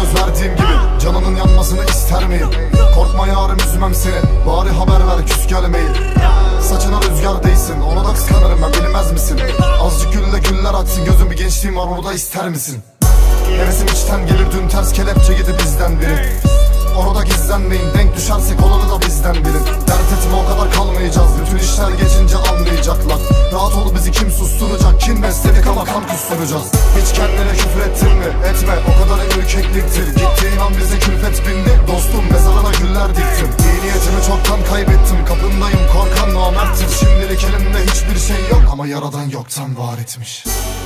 söz verdiğim gibi canının yanmasını ister miyim? Korkma yarım üzmem seni, bari haber ver küs gelmeyin. Saçına rüzgar değsin, ona da kıskanırım ben, bilmez misin? Azıcık gülle güller açsın, gözüm bir gençliğim var, onu da ister misin? Hevesim içten gelir, dün ters kelepçe yedi bizden biri. Orada gizlenmeyin, denk düşersek olanı da bizden bilin. Dert etme, o kadar kalmayacağız, bütün işler geçince anlayacaklar. Rahat ol, bizi kim susturacak? Kin besledik ama kan kusturacağız. Hiç kendine küfür ettin mi? Etme, o kadar ürkekliktir. Gittiğin an bize külfet bindi, dostum mezarına güller diktim. İyi niyetimi çoktan kaybettim, kapındayım korkan namerttir. Şimdilik elimde hiçbir şey yok ama yaradan yoktan var etmiş.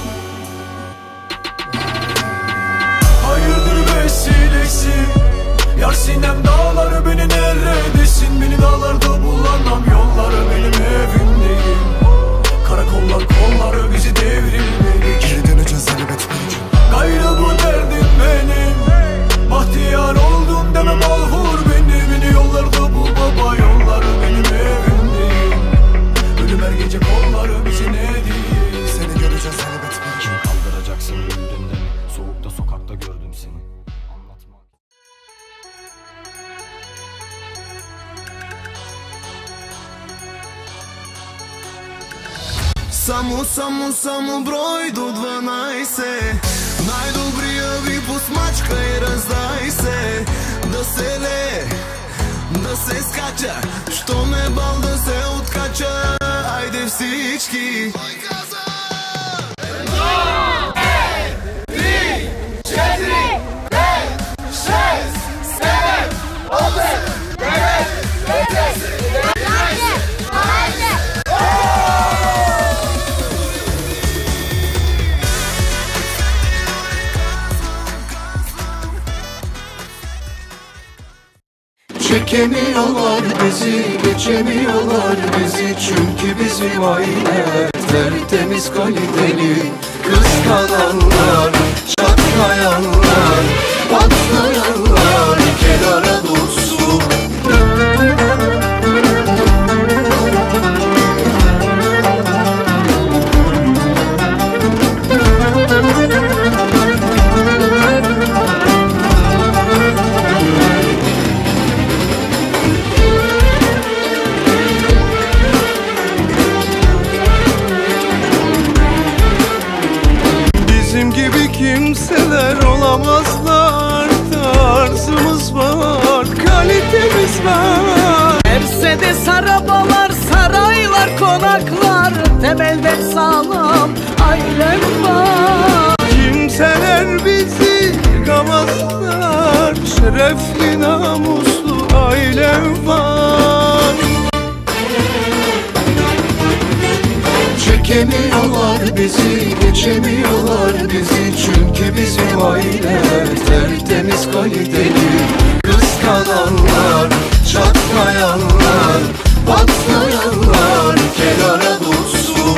Hayırdır vesilesi, yar sinem dağları beni neredesin? Beni dağlarda bulamam, yolları benim evim değil. Karakollar kolları bizi devrilmedik. Geri döneceğiz elbet bir gün. Gayrı bu derdim benim, bahtiyar oldum deme malhur beni. Beni yollarda bul baba, yolları benim evim değil. Ölüm her gece kolları bizi ne değil. Seni göreceğiz elbet bir gün. Kaldıracaksın güldüğünde mi? Soğukta sokakta gördüm seni. Само брой до 12. Най-добрия випуск мачка и раздай се. Да се лее, да се скача, що ме бал да се откача. Айде всички. Çekemiyorlar bizi, geçemiyorlar bizi. Çünkü bizim aile tertemiz kaliteli. Kıskananlar, çatlayanlar, patlayanlar kenara dursun. Kimseler olamazlar, tarzımız var, kalitemiz var. Mercedes arabalar, saraylar, konaklar, temelden sağlam ailem var. Kimseler bizi yıkamazlar, şerefli namuslu ailem var. Çekemiyorlar bizi, geçemiyorlar bizi. Çünkü bizim aile tertemiz kaliteli. Kıskananlar, çatlayanlar, patlayanlar kenara dursun.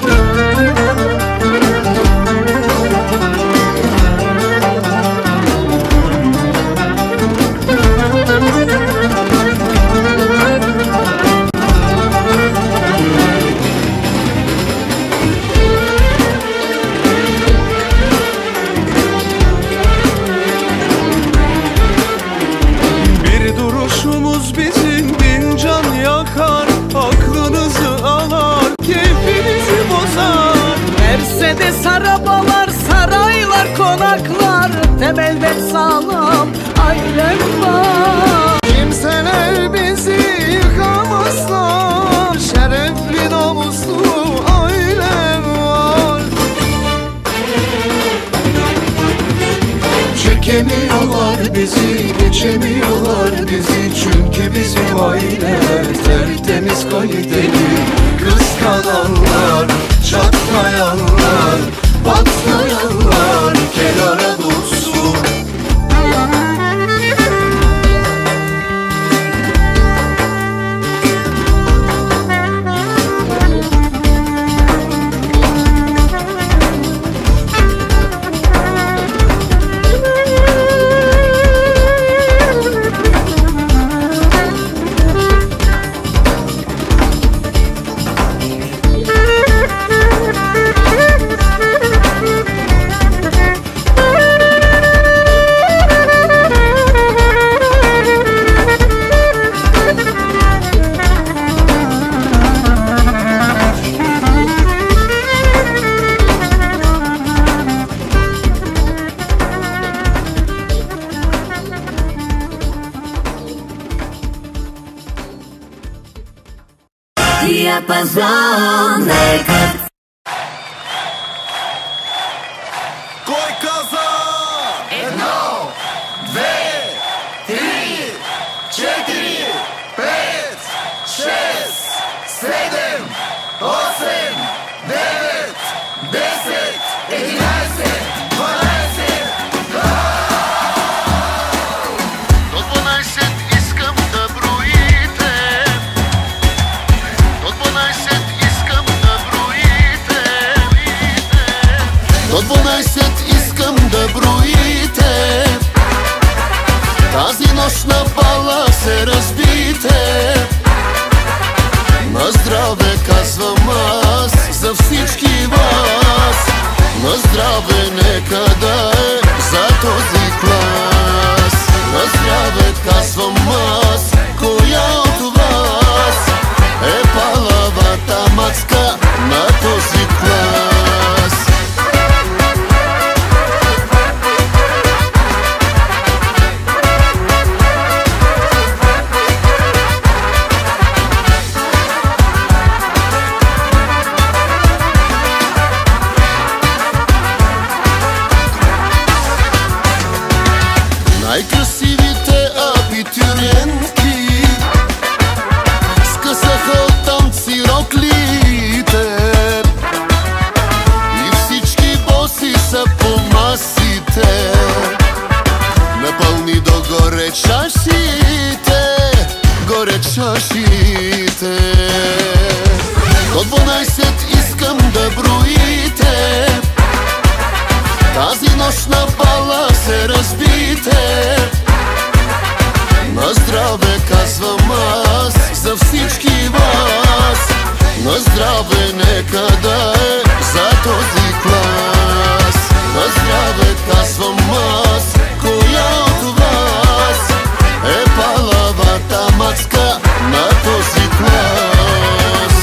Bizim bin can yakar, aklınızı alar, keyfinizi bozar. Mercedes arabalar, saraylar, konaklar, temelden sağlam ailem var. Kimseler bizi yıkamazlar, şerefli namuslu ailem var. Çekemiyorlar bizi, geçemiyorlar bizi. Çünkü bizim aile tertemiz kaliteli. Kıskananlar, çatlayanlar, patlayanlar kenara dursun. диапазон. Кой каза? 1, 2, 3, 4, 5, 6, 7, 8, 9, 10, 11, 12. До 12 искам да броите. До 12 искам да броите. До 12 искам да броите. Тази нощ на бала се разбите. На здраве казвам аз за всички вас. На здраве нека да е за този клас. На здраве казвам аз, коя от вас е палавата мацка на този клас? Най-красивите абитуриентки скъсаха от танци роклите и всички боси са по масите. Напълни догоре чашите, горе чашите. До 12 искам да броите. Тази нощ на бала се разбите. На здраве казвам аз за всички вас. На здраве нека да е за този клас. На здраве казвам аз, коя от вас е палавата мацка на този клас?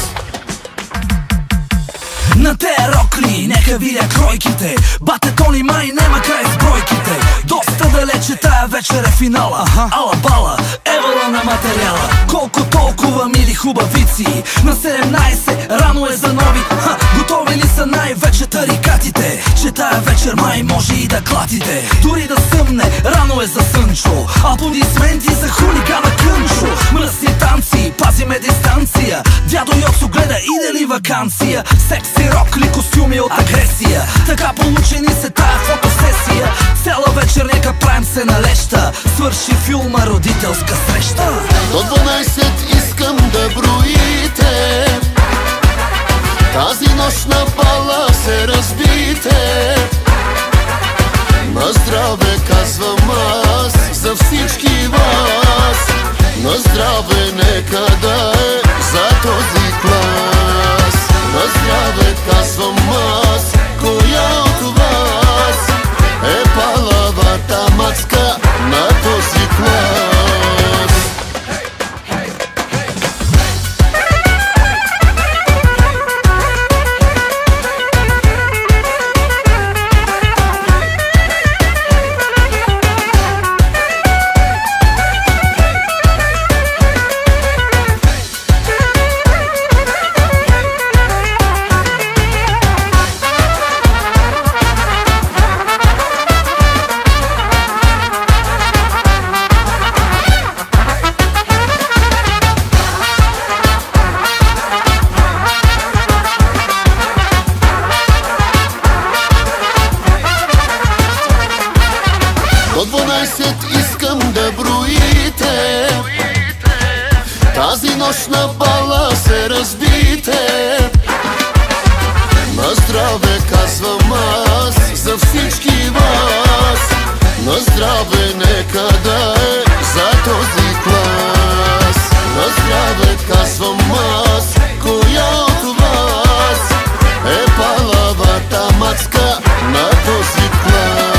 На те рокли, нека видя кройките. Бате Тони май нема край с бройките. Доста далече тая вечер е финала. Ала бала, евала на материала. Колко толкова мили хубавици. На 17 рано е за нови. Готови ли са най-вече тарикатите? Че тая вечер май може и да клатите. Дори да съмне, рано е за Сънчо. Аплодисменти за хулигана Кънчо. Мръсни танци, пазиме дистанция. Дядо Йоксо гледа иде ли вакансия. Секси рокли, костюми от агресия. Така получени се тая фотосесия. Цяла вечер нека правим се на леща. Свърши филма родителска среща. До 12 искам да броите. Тази нощ на бала се разбите. На здраве казвам аз за всички вас. На здраве нека да е за този клас. На здраве казвам аз, коя от вас е палавата мацка на този клас? До 12 искам да броите. Тази нощ на бала се разбите. На здраве казвам аз за всички вас. На здраве нека да е за този клас. На здраве казвам аз, коя от вас е палавата мацка на този клас?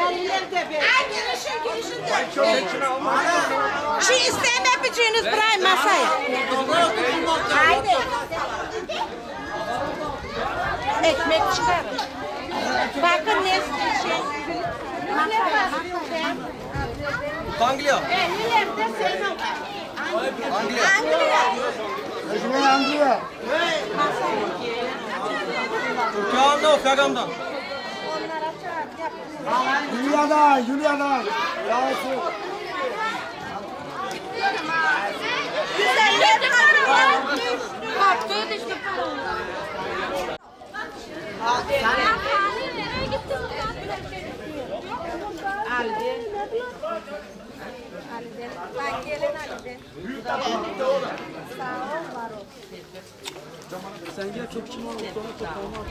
Şu isteme öpücüğünüz bırakın masaya. Haydi. Ekmek çıkarın. Bakın ne şey. Masaya. Anglia. Anglia. Türkiye'den, Ufak'ımdan. Julia'dan. Yavrusu. Güzeller kaptı düştü. Sen gel çok kim olur sonra toplama.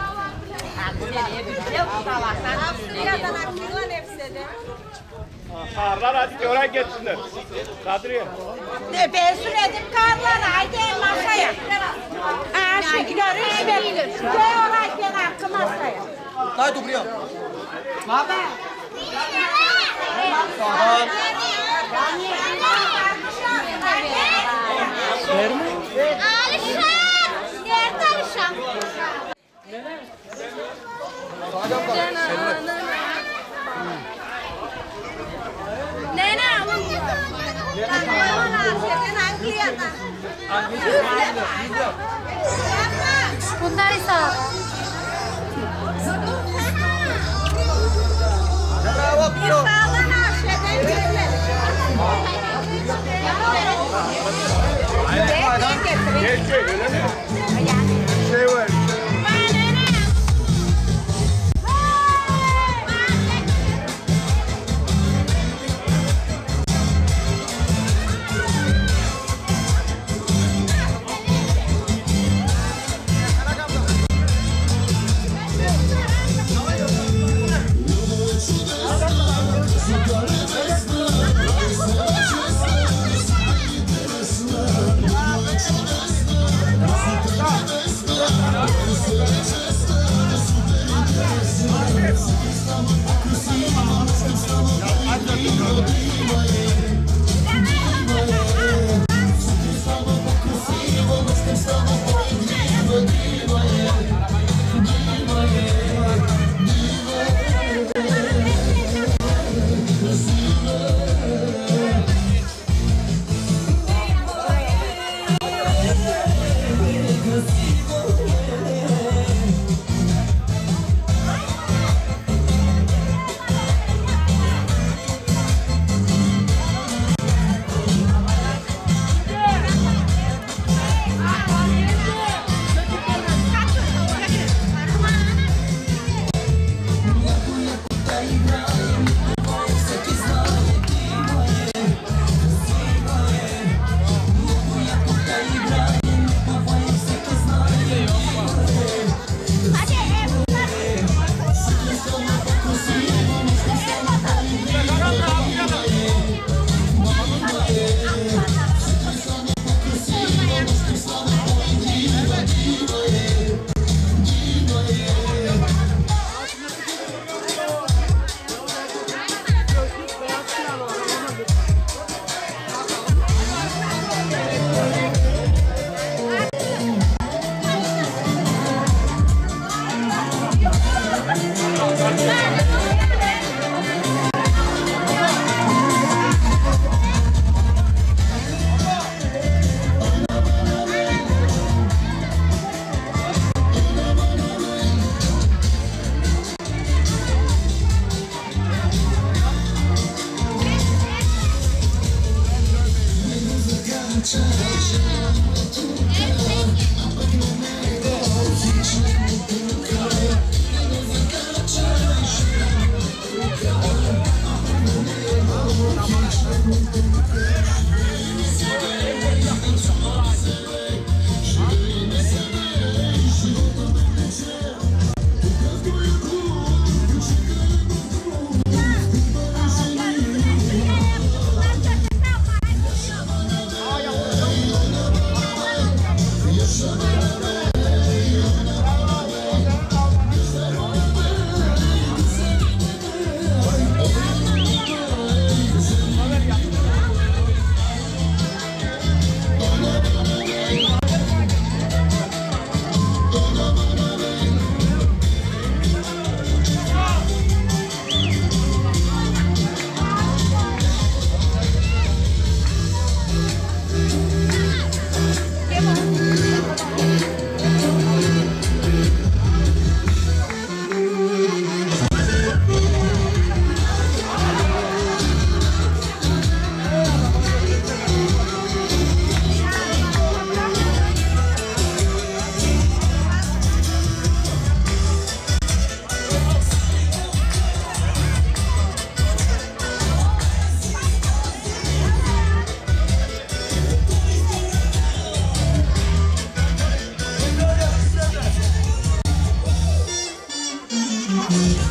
Karlar hadi oraya geçsinler. Kadriye. Ben söyledim karlar haydi masaya. Şu görüş ve oraya gel hakkı masaya. Haydi buraya. Baba. Sağ Nerede Alişan? Nene alın. Bunlar ise Bravo. Şey var.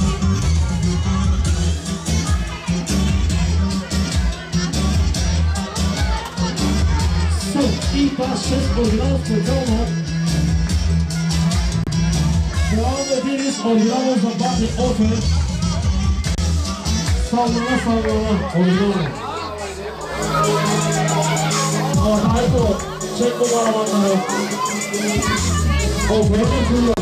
I pas 6 oryginalów spędzono. Brałem Wiris oryginalów za bardziej ofer. Sallana oryginalów. Harika. Çek bu bağlamanları. O böyle duruyor.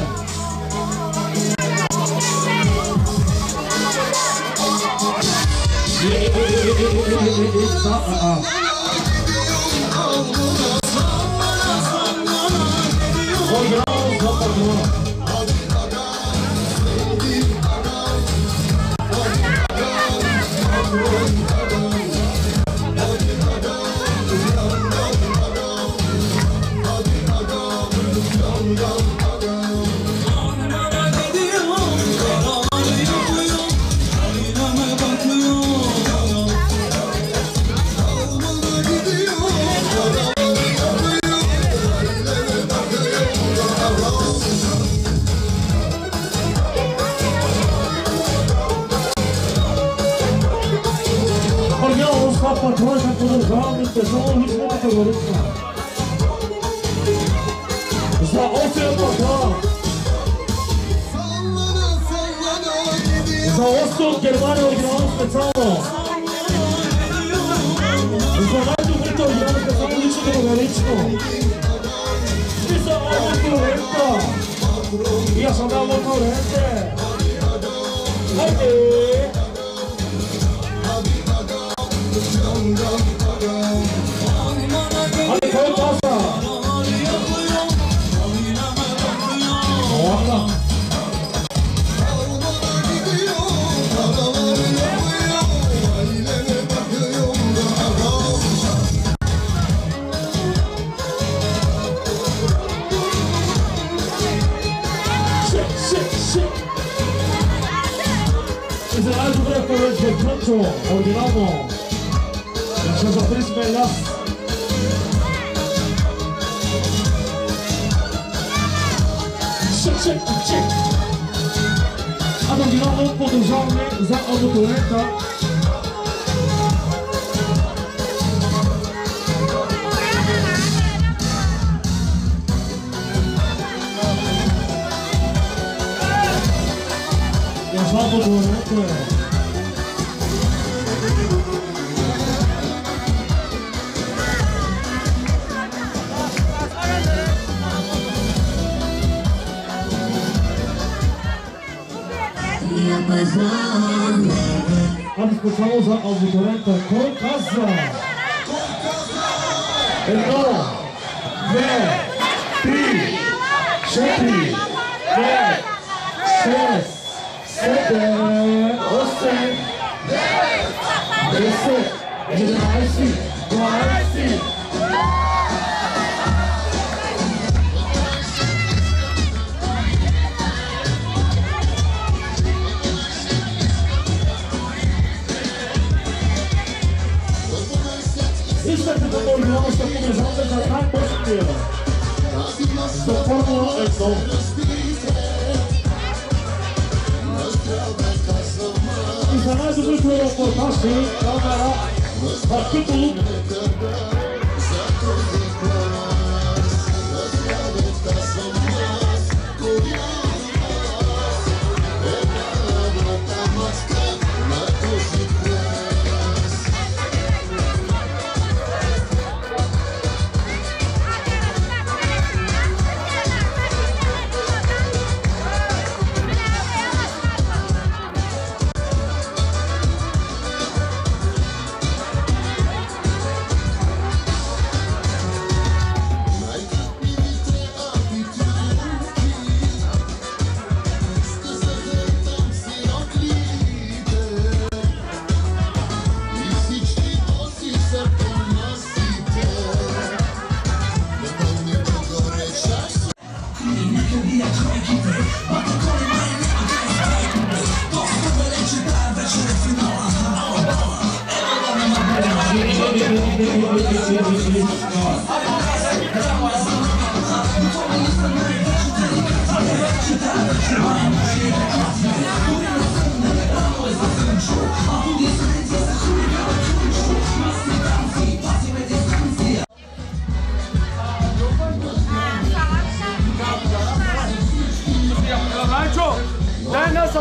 Patrões já produzem pessoal muito bom categorista. Za osiem patrón. Za osiem Germania oryginalną specjalną. Za najdubrito oryginalną specjalną liczną kategoryczną. I za konkurenta. Ja sam dam konkurentę. Hajde. Ale to pasa. Ola. Ese álbum de colores de pronto, ordinamos. Las otras velas. Check. Abandonado podejrzany za autoreta. Ja za autoreta. A disposição za autoreta com casa. 1, 2, 3, 4, 5, 6, 7, 8, 10, 11, 12. Isto é que o Oriol está começando já está positivo. Da Fórmula E. E za mais um vídeo de reportagem, câmera, capítulo.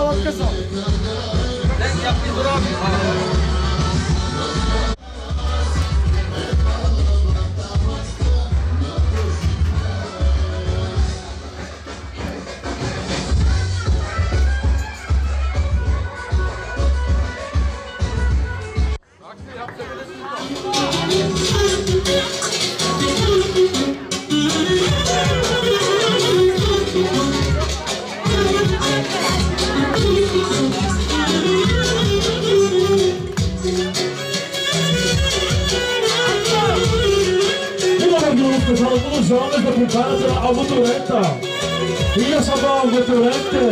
vodka samo. Ne, ja pridurami. Todos os jovens da Picada, Alvo Turenta. Ia salvar Alvo Turenta.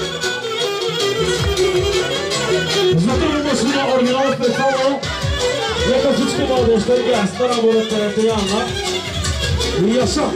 Zatim smo original specijalno. Neka всички младежи, гастара, Turenta и Анна. Ia sa.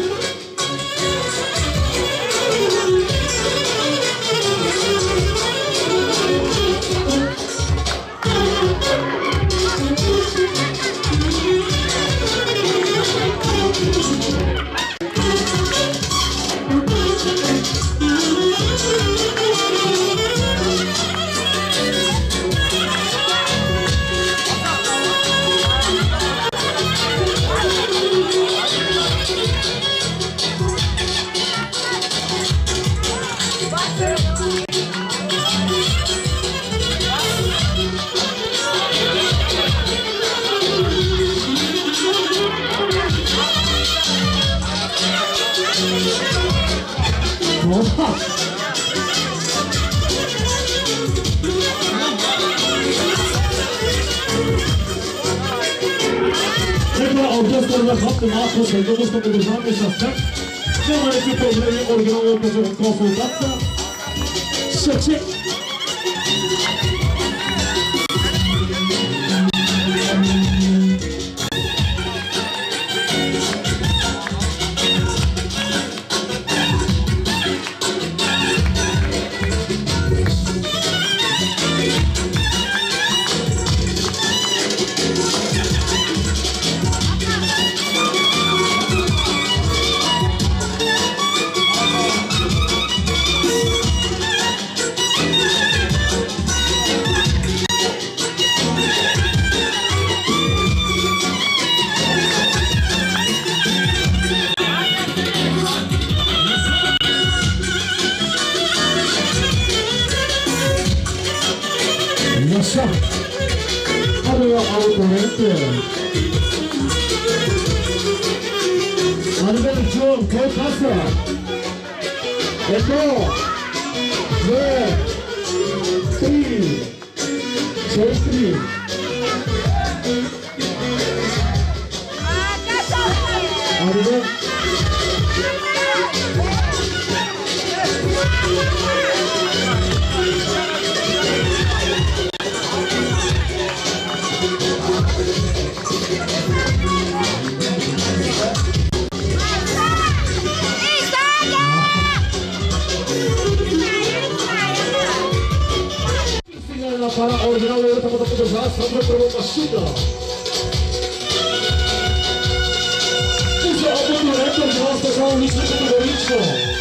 Малко се допуска да държаваме с теб. Няма някакви проблеми, оригинално казвам консултация. Шече. Allora, automente. Arriva il giorno, poi passa. E poi. 2, 3, 6, arriva. Para original eu estava tocando já, só para uma chuda. Isso é o direto de nós pegar o lixo do Corinthians.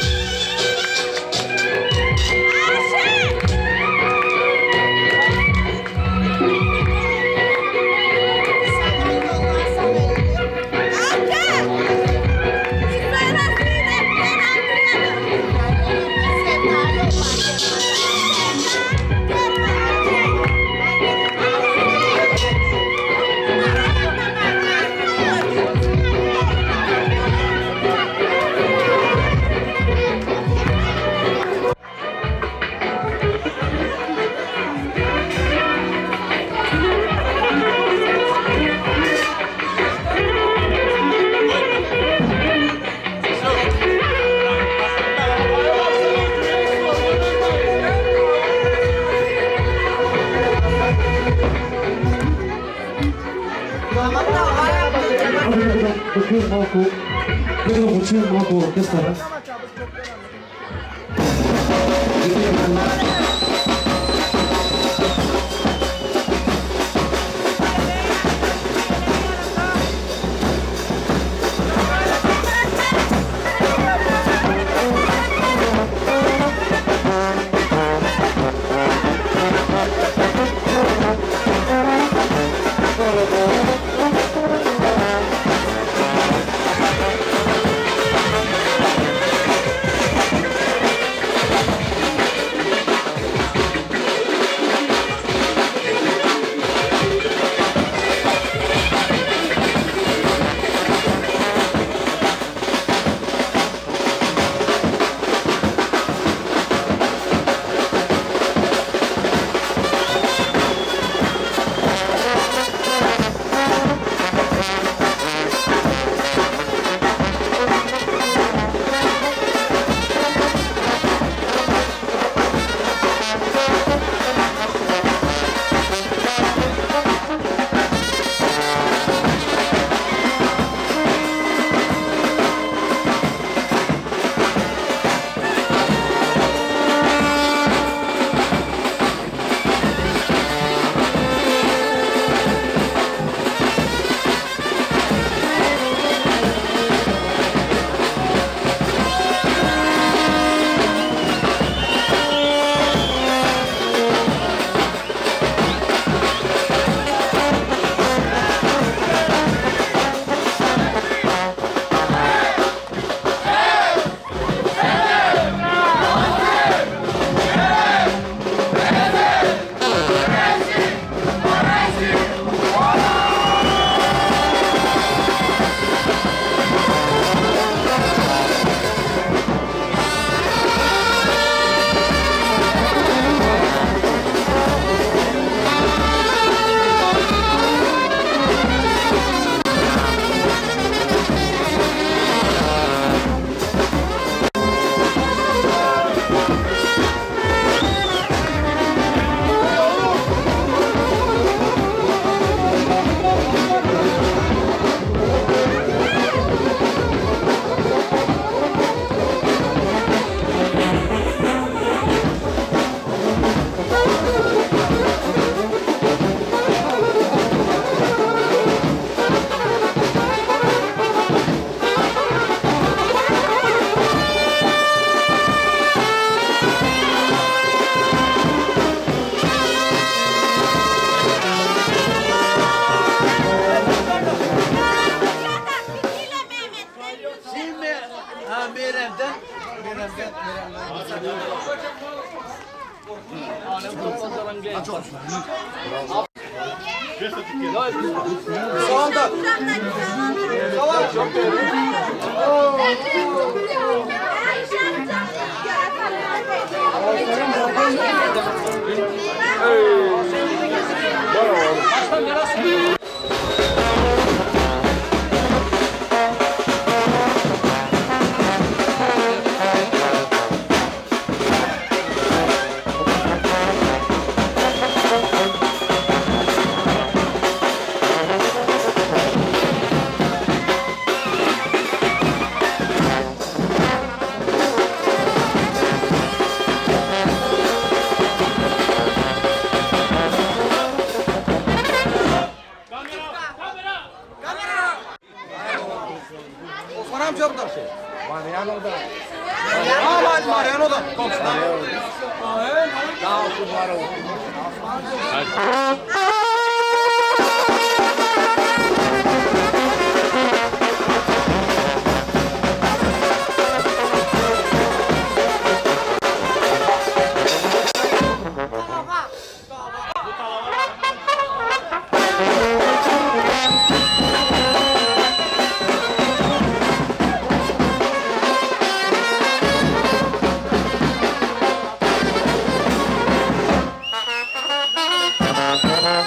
Малко оркестъра. Sağda. Savaş. Osman amca orada. Mariano da. Mariano da. Kamera.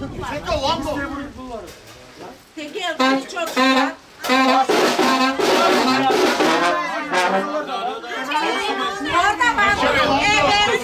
Çekil lan bu. Tekil çok güzel. Orada bak. Evet.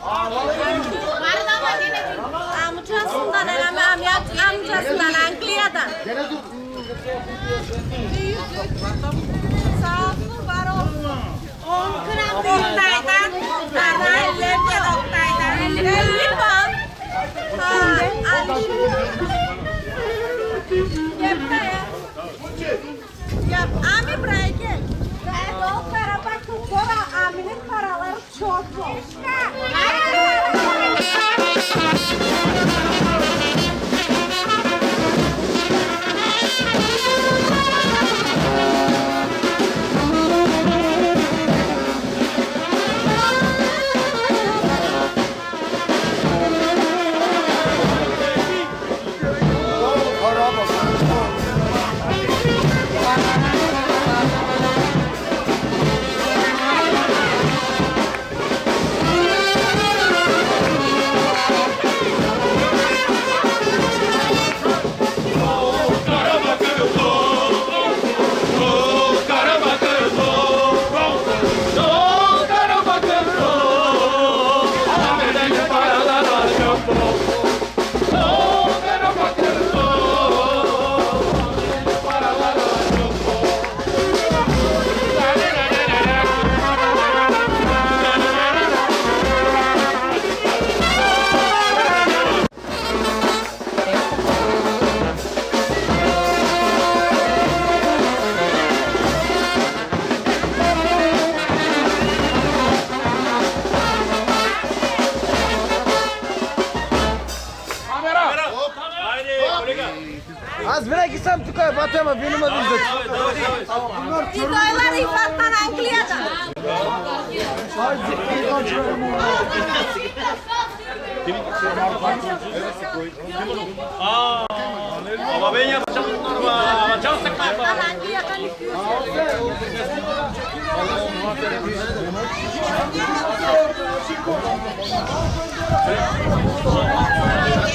Amcasından amcasından Angliya'dan. Sağ olsun, var olsun. 10 gram Oktay'dan, bana 50 Oktay'dan. 50 pan. Ya Ami buraya gel. O para bak, sonra Amin'in paraları çok zor. Az bire gitsem tukaya batama benim adım da. İdoylar İfat'tan Angliya'dan. Ama ben yapacağım bunları ama can sıkma. Angliya'dan 200.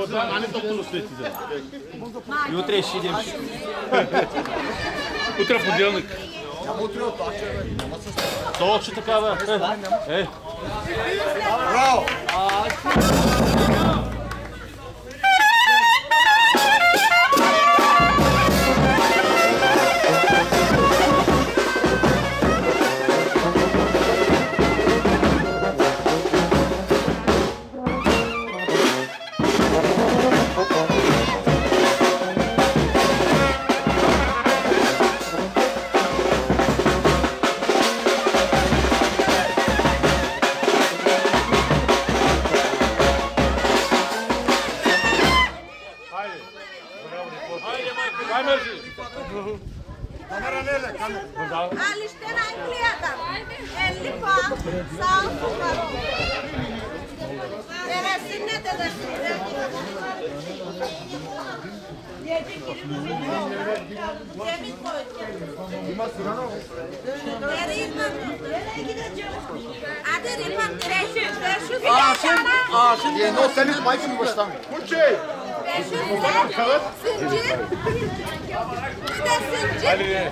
Jutре ще идем. Утре в понеделник. Точно така, бе. Браво! Alisten Anglia'dan 50 puan sağ olsunlar. Neresin ne dedesin? Yemin koydum. Nereye gideceğim? Hadi Rıfat direşim. Ağaçın yerine o senin mayısın mı baştan? Kurçey! Zincir. Bir de zincir.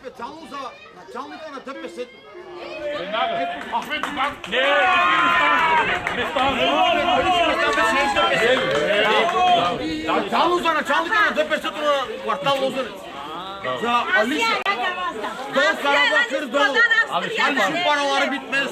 Ahmet Bak. Ne? Čal uzana, da pe sad na kvartal uzana. Za Alisa. Do Karabakır do. Ali şu paraları bitmez.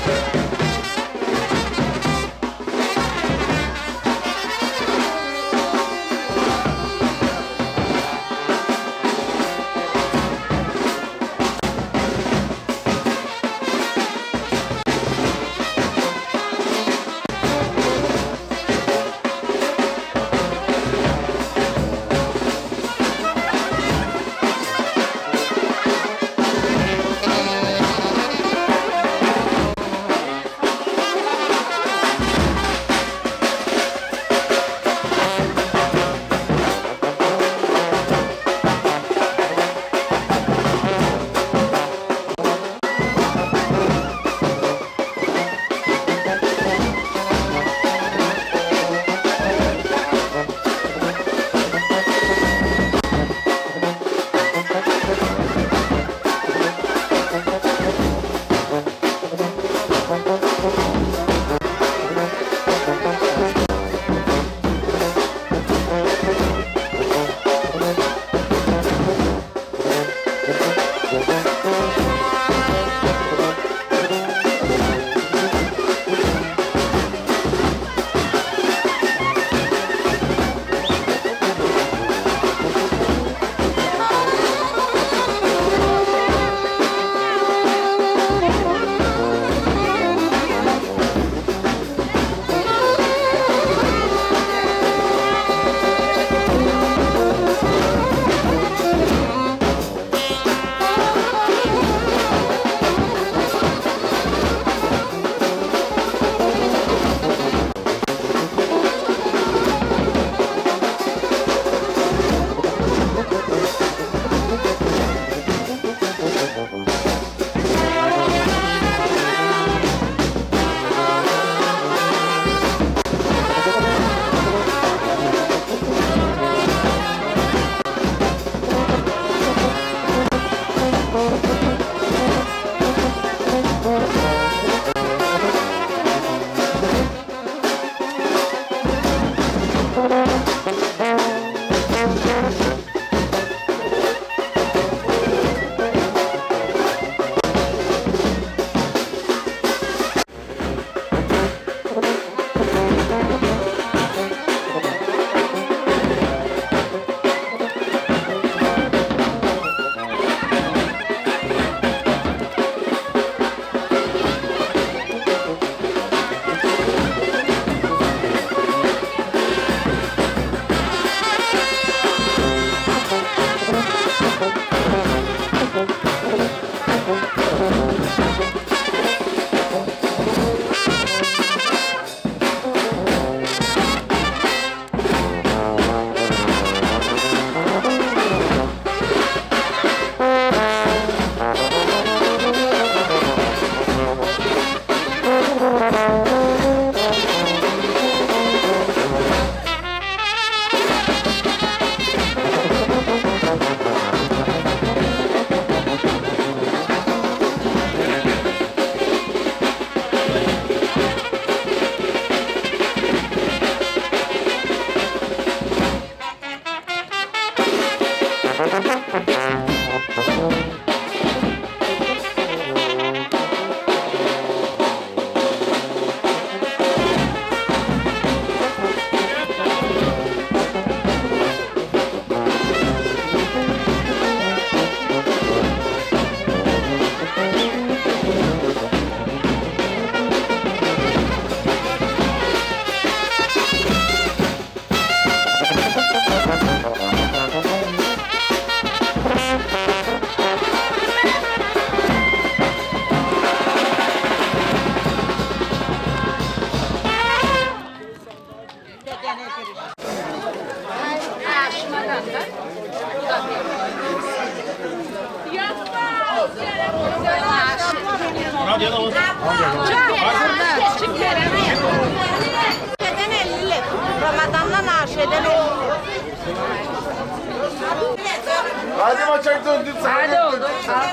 Hadi maçak döndüm sana. Hadi oldu.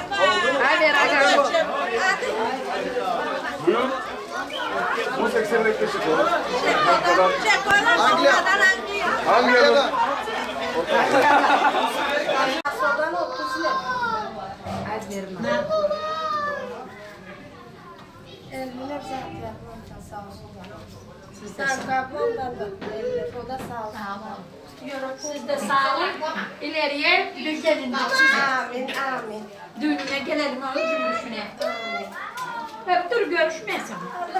Hadi hadi. Buyurun. Bu 80 yaklaşık olur. Hangi adam? Sodan 30 lira. Az verme. Eline zaten sağ olsun. Siz de sağ olun. O da sağ olun. Siz de sağ olun. İleriye bir gelin. Amin, amin. Düğününe gelelim onun gülüşüne. Hep dur görüşmeyesin.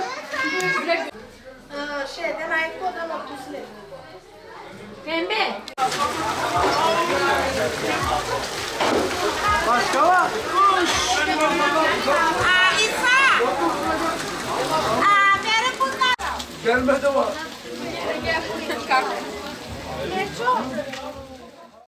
Şeyden ait kodan otusunu. Pembe. Başka var. İsa. Benim bunlar. Gelmedi var. Kalk. Ne çok?